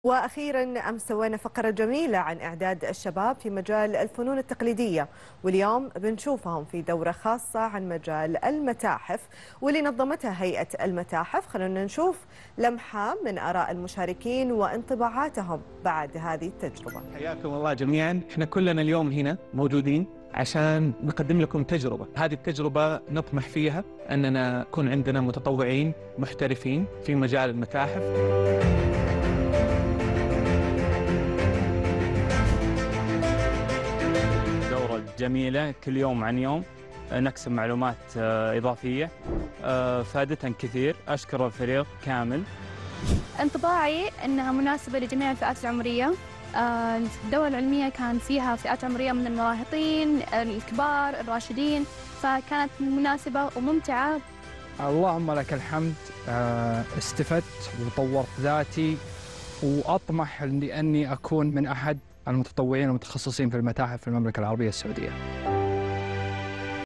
وأخيرا أمس سوينا فقرة جميلة عن إعداد الشباب في مجال الفنون التقليدية، واليوم بنشوفهم في دورة خاصة عن مجال المتاحف واللي نظمتها هيئة المتاحف. خلونا نشوف لمحة من آراء المشاركين وانطباعاتهم بعد هذه التجربة. حياكم الله جميعا، احنا كلنا اليوم هنا موجودين عشان نقدم لكم تجربة. هذه التجربة نطمح فيها أننا يكون عندنا متطوعين محترفين في مجال المتاحف. دورة جميلة، كل يوم عن يوم نكسب معلومات إضافية فادتنا كثير. أشكر الفريق كامل. انطباعي أنها مناسبة لجميع الفئات العمرية. الدورة العلمية كان فيها فئات عمرية من المراهقين، الكبار، الراشدين، فكانت مناسبة وممتعة. اللهم لك الحمد، استفدت وطورت ذاتي وأطمح لأني أكون من أحد المتطوعين المتخصصين في المتاحف في المملكة العربية السعودية.